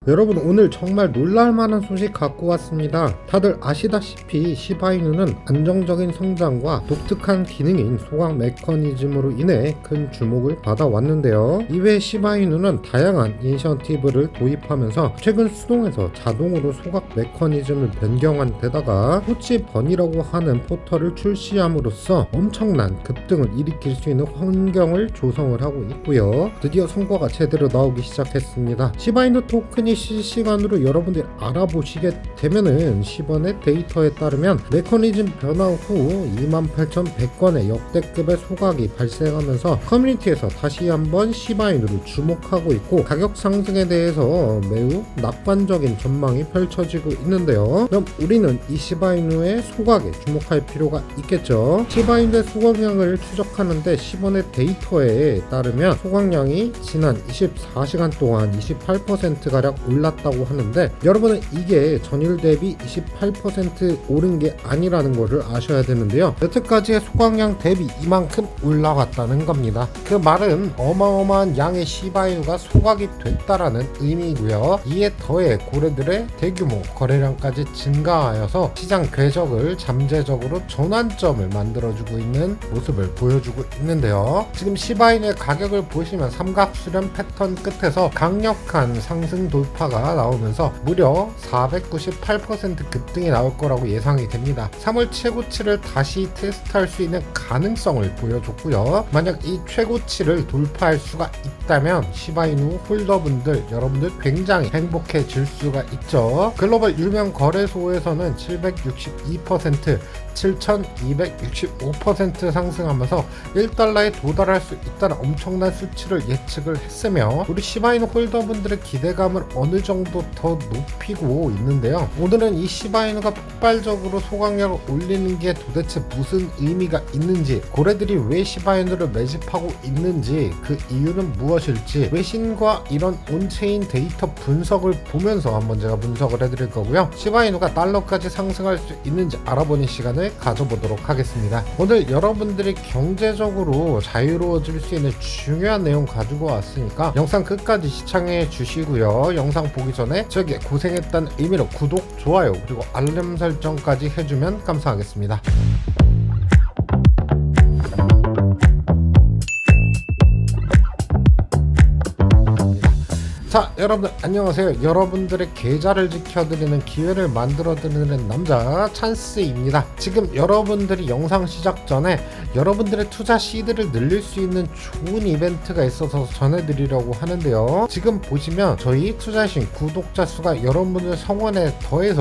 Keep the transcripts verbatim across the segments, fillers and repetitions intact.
여러분, 오늘 정말 놀랄만한 소식 갖고 왔습니다. 다들 아시다시피 시바이누는 안정적인 성장과 독특한 기능인 소각 메커니즘으로 인해 큰 주목을 받아왔는데요. 이외에 시바이누는 다양한 이니셔티브를 도입하면서 최근 수동에서 자동으로 소각 메커니즘을 변경한 데다가 토치 번이라고 하는 포털을 출시함으로써 엄청난 급등을 일으킬 수 있는 환경을 조성을 하고 있고요. 드디어 성과가 제대로 나오기 시작했습니다. 시바이누 토큰이 실시간으로 여러분들이 알아보시게 되면은 시번의 데이터에 따르면 메커니즘 변화 후 이만 팔천백 건의 역대급의 소각이 발생하면서 커뮤니티에서 다시 한번 시바이누를 주목하고 있고, 가격 상승에 대해서 매우 낙관적인 전망이 펼쳐지고 있는데요. 그럼 우리는 이 시바이누의 소각에 주목할 필요가 있겠죠. 시바이누의 소각량을 추적하는데 시번의 데이터에 따르면 소각량이 지난 이십사 시간 동안 이십팔 퍼센트 가량 올랐다고 하는데, 여러분은 이게 전일 대비 이십팔 퍼센트 오른 게 아니라는 것을 아셔야 되는데요. 여태까지의 소각량 대비 이만큼 올라갔다는 겁니다. 그 말은 어마어마한 양의 시바이누가 소각이 됐다라는 의미이고요. 이에 더해 고래들의 대규모 거래량까지 증가하여서 시장 궤적을 잠재적으로 전환점을 만들어주고 있는 모습을 보여주고 있는데요. 지금 시바이누의 가격을 보시면 삼각수렴 패턴 끝에서 강력한 상승 돌파가 나오면서 무려 사백구십팔 퍼센트 급등이 나올 거라고 예상이 됩니다. 삼월 최고치를 다시 테스트할 수 있는 가능성을 보여줬고요. 만약 이 최고치를 돌파할 수가 있다면 시바이누 홀더분들, 여러분들 굉장히 행복해질 수가 있죠. 글로벌 유명 거래소에서는 칠백육십이 퍼센트, 칠천이백육십오 퍼센트 상승하면서 일 달러에 도달할 수 있다는 엄청난 수치를 예측을 했으며, 우리 시바이누 홀더분들의 기대감을 어느 정도 더 높이고 있는데요. 오늘은 이 시바이누가 폭발적으로 소각량을 올리는 게 도대체 무슨 의미가 있는지, 고래들이 왜 시바이누를 매집하고 있는지, 그 이유는 무엇일지 외신과 이런 온체인 데이터 분석을 보면서 한번 제가 분석을 해드릴 거고요. 시바이누가 달러까지 상승할 수 있는지 알아보는 시간을 가져보도록 하겠습니다. 오늘 여러분들이 경제적으로 자유로워질 수 있는 중요한 내용 가지고 왔으니까 영상 끝까지 시청해 주시고요. 영상 보기 전에 저에게 고생했다는 의미로 구독, 좋아요, 그리고 알림 설정까지 해주면 감사하겠습니다. 자, 여러분들 안녕하세요. 여러분들의 계좌를 지켜드리는 기회를 만들어드리는 남자 찬스입니다. 지금 여러분들이 영상 시작 전에 여러분들의 투자 시드를 늘릴 수 있는 좋은 이벤트가 있어서 전해드리려고 하는데요. 지금 보시면 저희 투자신 구독자 수가 여러분들 성원에 더해서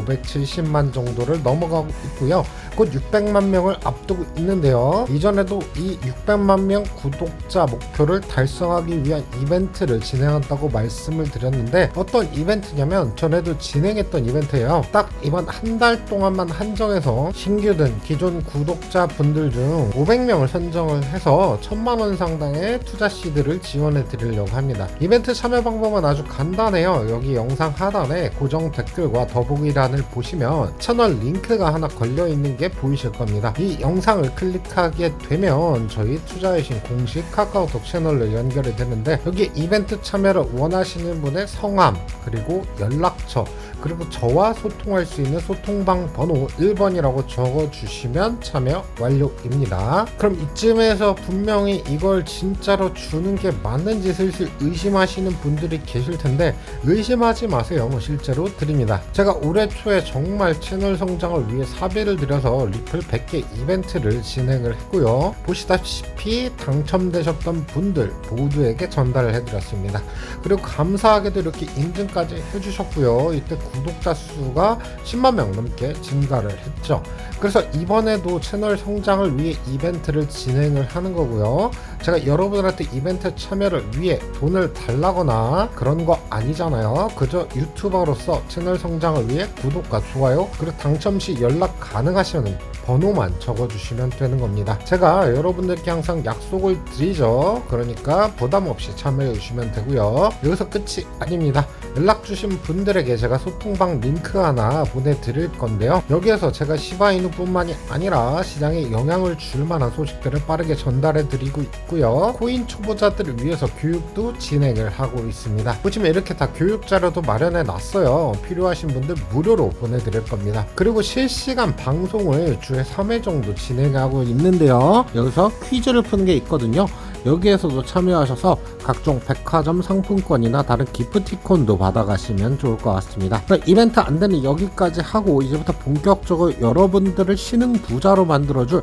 오백칠십만 정도를 넘어가고 있고요. 곧 육백만 명을 앞두고 있는데요. 이전에도 이 육백만 명 구독자 목표를 달성하기 위한 이벤트를 진행한다고 말씀을 드렸는데, 어떤 이벤트냐면 전에도 진행했던 이벤트예요. 딱 이번 한 달 동안만 한정해서 신규든 기존 구독자 분들 중 오백 명을 선정을 해서 천만 원 상당의 투자 시드를 지원해 드리려고 합니다. 이벤트 참여 방법은 아주 간단해요. 여기 영상 하단에 고정 댓글과 더보기란을 보시면 채널 링크가 하나 걸려 있는 게 보이실 겁니다. 이 영상을 클릭하게 되면 저희 투자의신 공식 카카오톡 채널로 연결이 되는데, 여기 이벤트 참여를 원하시는 분의 성함, 그리고 연락처, 그리고 저와 소통할 수 있는 소통방 번호 일 번이라고 적어주시면 참여 완료입니다. 그럼 이쯤에서 분명히 이걸 진짜로 주는 게 맞는지 슬슬 의심하시는 분들이 계실 텐데, 의심하지 마세요. 실제로 드립니다. 제가 올해 초에 정말 채널 성장을 위해 사비를 들여서 리플 백 개 이벤트를 진행을 했고요. 보시다시피 당첨되셨던 분들 모두에게 전달을 해드렸습니다. 그리고 감사하게도 이렇게 인증까지 해주셨고요. 이때 구독자 수가 십만 명 넘게 증가를 했죠. 그래서 이번에도 채널 성장을 위해 이벤트를 진행을 하는 거고요. 제가 여러분들한테 이벤트 참여를 위해 돈을 달라거나 그런 거 아니잖아요. 그저 유튜버로서 채널 성장을 위해 구독과 좋아요, 그리고 당첨 시 연락 가능하시면 번호만 적어주시면 되는 겁니다. 제가 여러분들께 항상 약속을 드리죠. 그러니까 부담 없이 참여해 주시면 되고요. 여기서 끝이 아닙니다. 연락 주신 분들에게 제가 소통방 링크 하나 보내드릴 건데요. 여기에서 제가 시바이누 뿐만이 아니라 시장에 영향을 줄 만한 소식들을 빠르게 전달해 드리고 있고, 있고요. 코인 초보자들을 위해서 교육도 진행을 하고 있습니다. 보시면 이렇게 다 교육 자료도 마련해 놨어요. 필요하신 분들 무료로 보내드릴 겁니다. 그리고 실시간 방송을 주에 삼 회 정도 진행하고 있는데요. 여기서 퀴즈를 푸는 게 있거든요. 여기에서도 참여하셔서 각종 백화점 상품권이나 다른 기프티콘도 받아가시면 좋을 것 같습니다. 이벤트 안되는 여기까지 하고 이제부터 본격적으로 여러분들을 신흥 부자로 만들어줄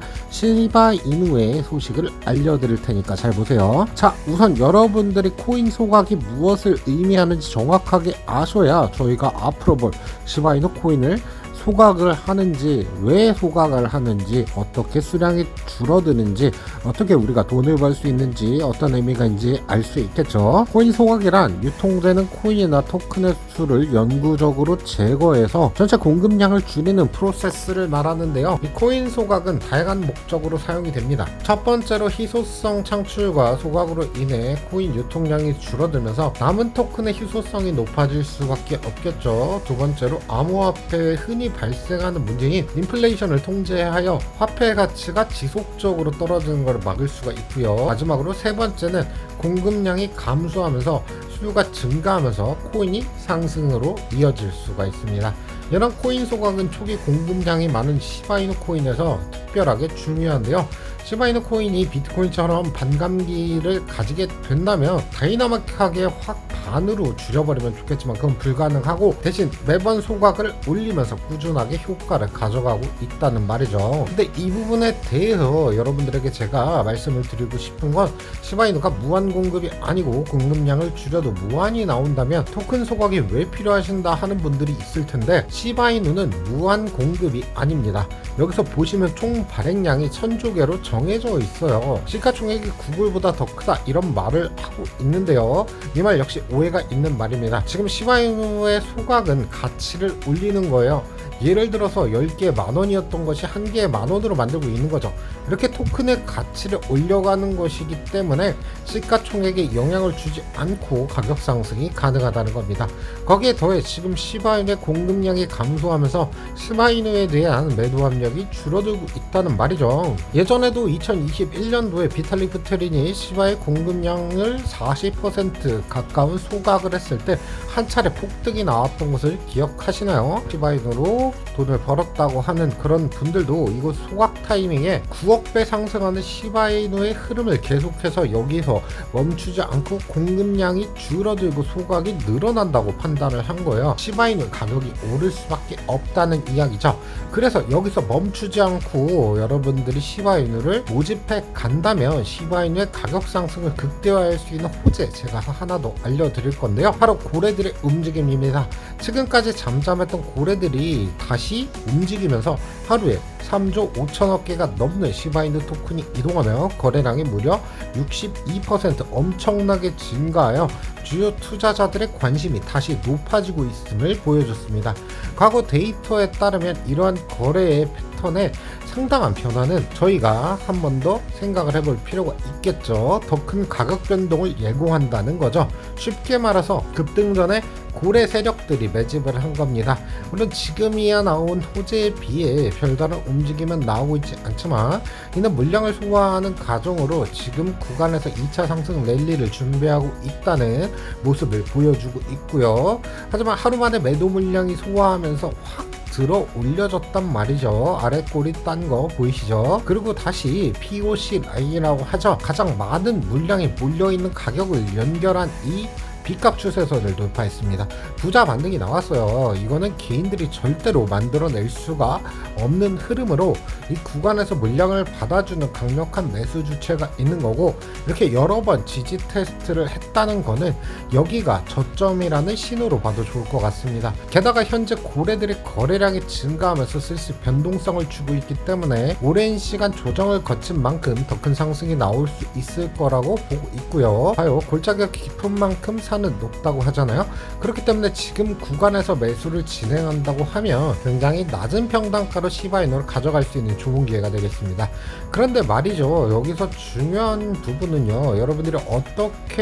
시바이누의 소식을 알려드릴 테니까 잘 보세요. 자, 우선 여러분들이 코인 소각이 무엇을 의미하는지 정확하게 아셔야 저희가 앞으로 볼 시바이누 코인을 소각을 하는지, 왜 소각을 하는지, 어떻게 수량이 줄어드는지, 어떻게 우리가 돈을 벌 수 있는지, 어떤 의미가 있는지 알 수 있겠죠. 코인 소각이란 유통되는 코인이나 토큰의 수를 영구적으로 제거해서 전체 공급량을 줄이는 프로세스를 말하는데요. 이 코인 소각은 다양한 목적으로 사용이 됩니다. 첫 번째로 희소성 창출과 소각으로 인해 코인 유통량이 줄어들면서 남은 토큰의 희소성이 높아질 수밖에 없겠죠. 두 번째로 암호화폐에 흔히 발생하는 문제인 인플레이션을 통제하여 화폐 가치가 지속적으로 떨어지는 것을 막을 수가 있고요. 마지막으로 세 번째는 공급량이 감소하면서 수요가 증가하면서 코인이 상승으로 이어질 수가 있습니다. 이런 코인 소각은 초기 공급량이 많은 시바이누 코인에서 특별하게 중요한데요. 시바이누 코인이 비트코인처럼 반감기를 가지게 된다면 다이나믹하게 확 반으로 줄여버리면 좋겠지만 그건 불가능하고, 대신 매번 소각을 올리면서 꾸준하게 효과를 가져가고 있다는 말이죠. 근데 이 부분에 대해서 여러분들에게 제가 말씀을 드리고 싶은 건, 시바이누가 무한 공급이 아니고 공급량을 줄여도 무한이 나온다면 토큰 소각이 왜 필요하신다 하는 분들이 있을 텐데, 시바이누는 무한 공급이 아닙니다. 여기서 보시면 총 발행량이 천조 개로 정해져 있어요. 시가총액이 구글보다 더 크다 이런 말을 하고 있는데요. 이 말 역시 오해가 있는 말입니다. 지금 시바이누의 소각은 가치를 올리는 거예요. 예를 들어서 열 개 만원이었던 것이 한 개에 만원으로 만들고 있는 거죠. 이렇게 토큰의 가치를 올려가는 것이기 때문에 시가총액에 영향을 주지 않고 가격 상승이 가능하다는 겁니다. 거기에 더해 지금 시바이누의 공급량이 감소하면서 시바이누에 대한 매도 압력이 줄어들고 있다는 말이죠. 예전에도 이천이십일 년도에 비탈릭 부테린이 시바의 공급량을 사십 퍼센트 가까운 소각을 했을 때 한 차례 폭등이 나왔던 것을 기억하시나요? 시바이누로 돈을 벌었다고 하는 그런 분들도 이곳 소각 타이밍에 구억 배 상승하는 시바이누의 흐름을 계속해서 여기서 멈추지 않고 공급량이 줄어들고 소각이 늘어난다고 판단을 한 거예요. 시바이누 가격이 오를 수밖에 없다는 이야기죠. 그래서 여기서 멈추지 않고 여러분들이 시바이누를 모집해 간다면 시바이누의 가격 상승을 극대화할 수 있는 호재 제가 하나 더 알려드릴 건데요. 바로 고래들의 움직임입니다. 지금까지 잠잠했던 고래들이 다시 움직이면서 하루에 삼조 오천억 개가 넘는 시바이누 토큰이 이동하며 거래량이 무려 육십이 퍼센트 엄청나게 증가하여 주요 투자자들의 관심이 다시 높아지고 있음을 보여줬습니다. 과거 데이터에 따르면 이러한 거래의 패턴에 상당한 변화는 저희가 한 번 더 생각을 해볼 필요가 있겠죠. 더 큰 가격 변동을 예고한다는 거죠. 쉽게 말해서 급등 전에 고래 세력들이 매집을 한 겁니다. 물론 지금이야 나온 호재에 비해 별다른 움직임은 나오고 있지 않지만 이는 물량을 소화하는 과정으로 지금 구간에서 이 차 상승 랠리를 준비하고 있다는 모습을 보여주고 있고요. 하지만 하루 만에 매도 물량이 소화하면서 확 들어 올려졌단 말이죠. 아래 꼬리 딴 거 보이시죠? 그리고 다시 피오씨 라인이라고 하죠. 가장 많은 물량이 몰려있는 가격을 연결한 이 B값 추세선을 돌파했습니다. 부자 반등이 나왔어요. 이거는 개인들이 절대로 만들어낼 수가 없는 흐름으로 이 구간에서 물량을 받아주는 강력한 매수 주체가 있는 거고, 이렇게 여러 번 지지 테스트를 했다는 거는 여기가 저점이라는 신호로 봐도 좋을 것 같습니다. 게다가 현재 고래들의 거래량이 증가하면서 슬슬 변동성을 주고 있기 때문에 오랜 시간 조정을 거친 만큼 더 큰 상승이 나올 수 있을 거라고 보고 있고요. 봐요, 골짜기가 깊은 만큼 산은 높다고 하잖아요. 그렇기 때문에 지금 구간에서 매수를 진행한다고 하면 굉장히 낮은 평단가로 시바이누를 가져갈 수 있는 좋은 기회가 되겠습니다. 그런데 말이죠, 여기서 중요한 부분은요, 여러분들이 어떻게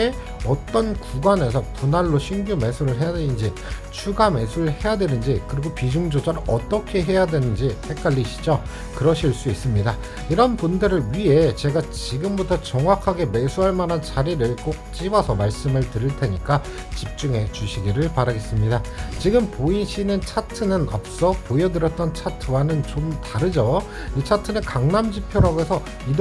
어떤 구간에서 분할로 신규 매수를 해야 되는지, 추가 매수를 해야 되는지, 그리고 비중 조절을 어떻게 해야 되는지 헷갈리시죠? 그러실 수 있습니다. 이런 분들을 위해 제가 지금부터 정확하게 매수할 만한 자리를 꼭 집어서 말씀을 드릴 테니까 집중해 주시기를 바라겠습니다. 지금 보이시는 차트는 앞서 보여드렸던 차트와는 좀 다르죠. 이 차트는 강남 지표라고 해서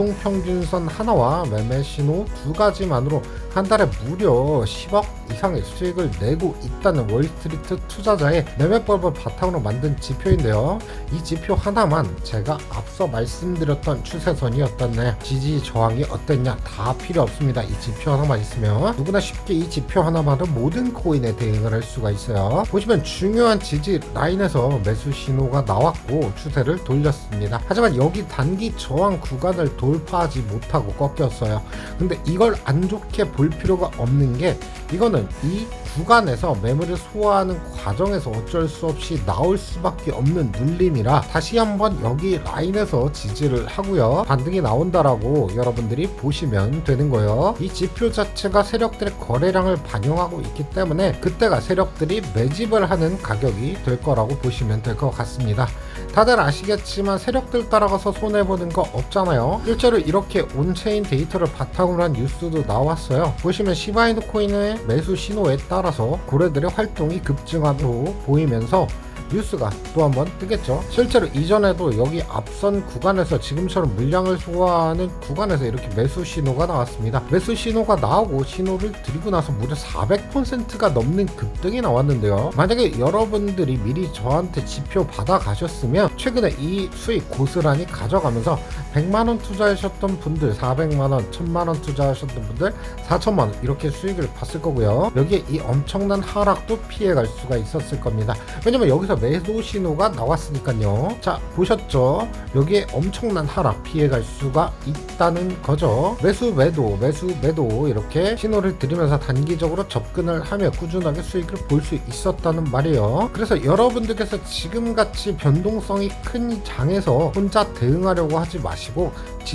이동평균선 하나와 매매 신호 두 가지만으로 한 달에 무려 십억 이상의 수익을 내고 있다는 월스트리트 투자자의 매매법을 바탕으로 만든 지표인데요. 이 지표 하나만 제가 앞서 말씀드렸던 추세선이었다네, 지지 저항이 어땠냐 다 필요 없습니다. 이 지표 하나만 있으면 누구나 쉽게 이 지표 하나만으로 모든 코인에 대응을 할 수가 있어요. 보시면 중요한 지지 라인에서 매수 신호가 나왔고 추세를 돌렸습니다. 하지만 여기 단기 저항 구간을 돌파하지 못하고 꺾였어요. 근데 이걸 안 좋게 볼 필요가 없는 게, 이거는 이 구간에서 매물을 소화하는 과정에서 어쩔 수 없이 나올 수밖에 없는 눌림이라 다시 한번 여기 라인에서 지지를 하고요, 반등이 나온다라고 여러분들이 보시면 되는 거예요. 이 지표 자체가 세력들의 거래량을 반영하고 있기 때문에 그때가 세력들이 매집을 하는 가격이 될 거라고 보시면 될 것 같습니다. 다들 아시겠지만 세력들 따라가서 손해보는 거 없잖아요. 실제로 이렇게 온체인 데이터를 바탕으로 한 뉴스도 나왔어요. 보시면 시바이누 코인의 매수 신호에 따라서 고래들의 활동이 급증하고 보이면서 뉴스가 또 한번 뜨겠죠. 실제로 이전에도 여기 앞선 구간에서 지금처럼 물량을 소화하는 구간에서 이렇게 매수 신호가 나왔습니다. 매수 신호가 나오고 신호를 드리고 나서 무려 사백 퍼센트가 넘는 급등이 나왔는데요. 만약에 여러분들이 미리 저한테 지표 받아 가셨으면 최근에 이 수익 고스란히 가져가면서 백만 원 투자하셨던 분들 사백만 원, 천만 원 투자하셨던 분들 사천만 원 이렇게 수익을 봤을 거고요. 여기에 이 엄청난 하락도 피해갈 수가 있었을 겁니다. 왜냐면 여기서 매도 신호가 나왔으니까요. 자, 보셨죠? 여기에 엄청난 하락 피해갈 수가 있다는 거죠. 매수 매도 매수 매도 이렇게 신호를 드리면서 단기적으로 접근을 하며 꾸준하게 수익을 볼 수 있었다는 말이에요. 그래서 여러분들께서 지금같이 변동성이 큰 장에서 혼자 대응하려고 하지 마시고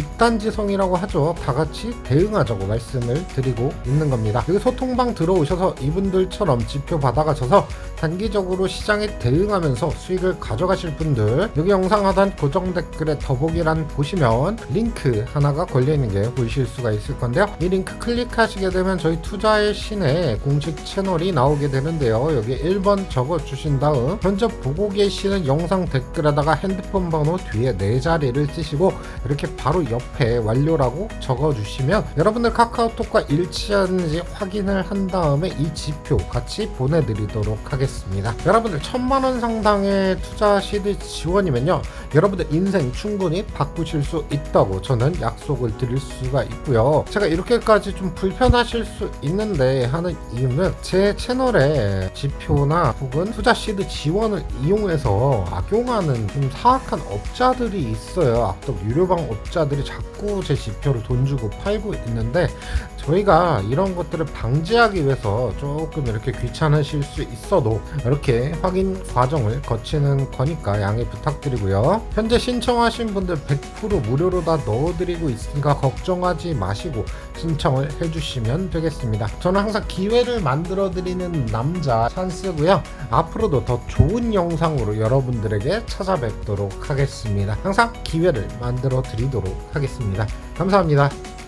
집단지성이라고 하죠. 다같이 대응하자고 말씀을 드리고 있는 겁니다. 여기 소통방 들어오셔서 이분들처럼 지표 받아가셔서 단기적으로 시장에 대응하면서 수익을 가져가실 분들, 여기 영상 하단 고정 댓글에 더보기란 보시면 링크 하나가 걸려있는 게 보이실 수가 있을 건데요. 이 링크 클릭하시게 되면 저희 투자의 신의 공식 채널이 나오게 되는데요. 여기 일 번 적어주신 다음 현재 보고 계시는 영상 댓글에다가 핸드폰 번호 뒤에 네 자리를 쓰시고 이렇게 바로 옆에 완료라고 적어주시면 여러분들 카카오톡과 일치하는지 확인을 한 다음에 이 지표 같이 보내드리도록 하겠습니다. 여러분들 천만 원 상당의 투자 시드 지원이면요, 여러분들 인생 충분히 바꾸실 수 있다고 저는 약속을 드릴 수가 있고요. 제가 이렇게까지 좀 불편하실 수 있는데 하는 이유는 제 채널에 지표나 혹은 투자 시드 지원을 이용해서 악용하는 좀 사악한 업자들이 있어요. 악덕 유료방 업자들이 자꾸 제 지표를 돈 주고 팔고 있는데, 저희가 이런 것들을 방지하기 위해서 조금 이렇게 귀찮으실 수 있어도 이렇게 확인 과정을 거치는 거니까 양해 부탁드리고요. 현재 신청하신 분들 백 퍼센트 무료로 다 넣어드리고 있으니까 걱정하지 마시고 신청을 해주시면 되겠습니다. 저는 항상 기회를 만들어 드리는 남자 찬스고요. 앞으로도 더 좋은 영상으로 여러분들에게 찾아뵙도록 하겠습니다. 항상 기회를 만들어 드리도록 하겠습니다. 감사합니다.